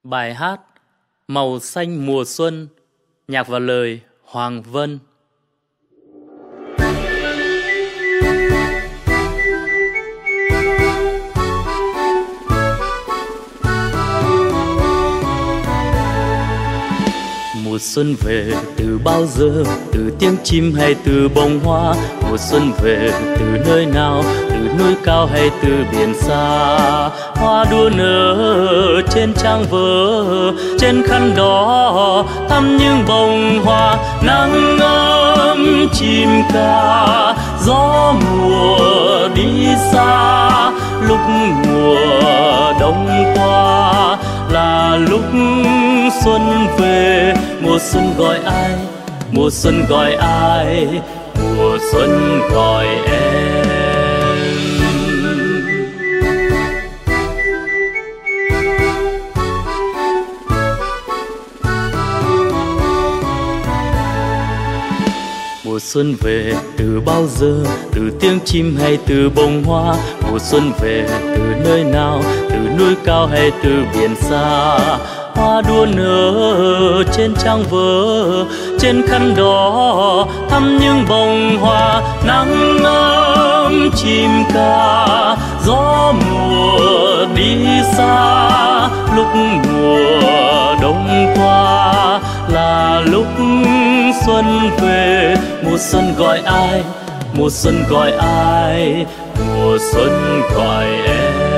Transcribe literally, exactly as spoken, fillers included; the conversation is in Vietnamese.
Bài hát Màu xanh mùa xuân, nhạc và lời Hoàng Vân. Mùa xuân về từ bao giờ, từ tiếng chim hay từ bông hoa? Mùa xuân về từ nơi nào, từ núi cao hay từ biển xa? Hoa đua nở trên trang vỡ, trên khăn đỏ thắm những bông hoa. Nắng ấm chim ca, gió mùa đi xa. Lúc mùa đông qua là lúc xuân về. Mùa xuân gọi ai, mùa xuân gọi ai, mùa xuân gọi em. Mùa xuân về từ bao giờ, từ tiếng chim hay từ bông hoa? Mùa xuân về từ nơi nào, từ núi cao hay từ biển xa? Hoa đua nở trên trang vỡ, trên khăn đỏ thắm những bông hoa. Nắng ấm chim ca, gió mùa đi xa. Lúc mùa đông qua là lúc xuân về. Mùa xuân gọi ai, mùa xuân gọi ai, mùa xuân gọi em.